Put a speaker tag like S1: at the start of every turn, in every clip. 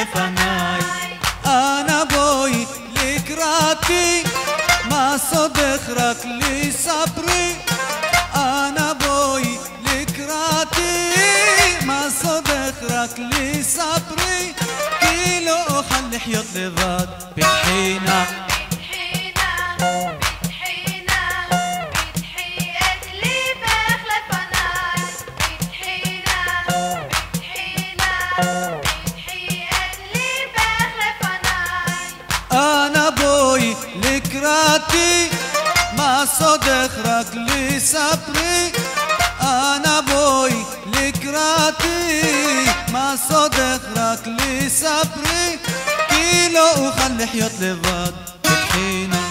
S1: לפניי. אנא בואי לקראתי, מה סודך רק לי ספרי. אנא בואי לקראתי, מה סודך רק לי ספרי. כי לא אוכל לחיות לבד, פתחי נא לקראתי, מה סודך רק לי ספרי. אנא בואי לקראתי, מה סודך רק לי ספרי. כי לא אוכל לחיות לבד, פתחי נא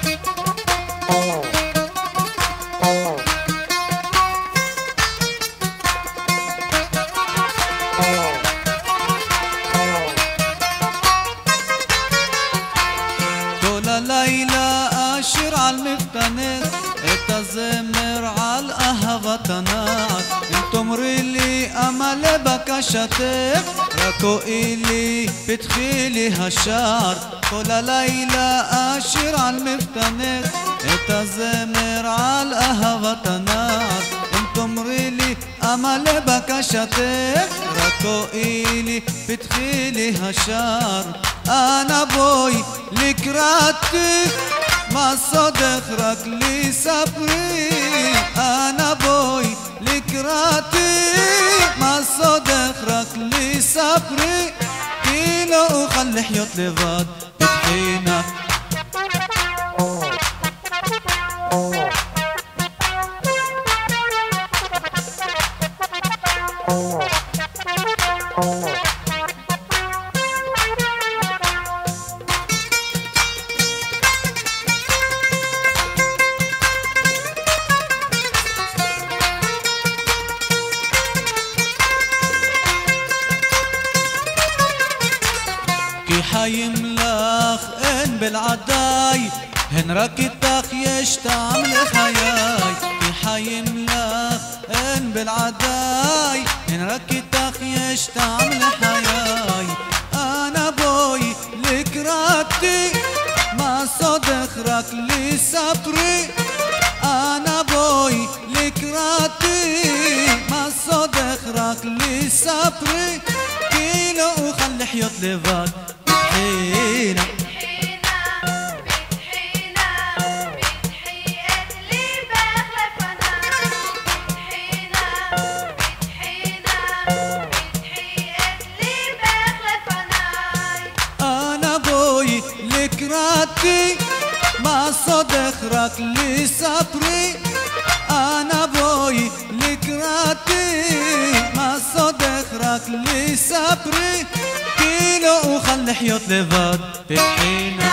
S1: לילה אשיר על מפתנך את הזמר על אהבת הנער. אם תאמרי לי אמלא בקשתך, רק הואילי פתחי לי השער. כל הלילה אשיר על מפתנך את הזמר על אהבת הנער. אם תאמרי לי אמלא בקשתך, רק הואילי פתחי לי השער. אנא בואי לקראתי, מה סודך רק לי ספרי. אנא בואי לקראתי, מה סודך רק לי ספרי. כי לא אוכל לחיות לבד, פתחי נא כי חיים לך אין בלעדיי, הן רק איתך יש טעם לחיי. כי חיים לך אין בלעדיי, הן רק איתך יש טעם לחיי. אנא בואי לקראתי, מה סודך רק לי ספרי. אנא בואי לקראתי, מה סודך רק לי ספרי. כי לא אוכל לחיות לבד, פתחינה אנא בואי לקראתי, מה סודך רק לי ספרי. אנא בואי לקראתי, מה סודך רק לי ספרי. כי לא אוכל לחיות לבד, פתחי נא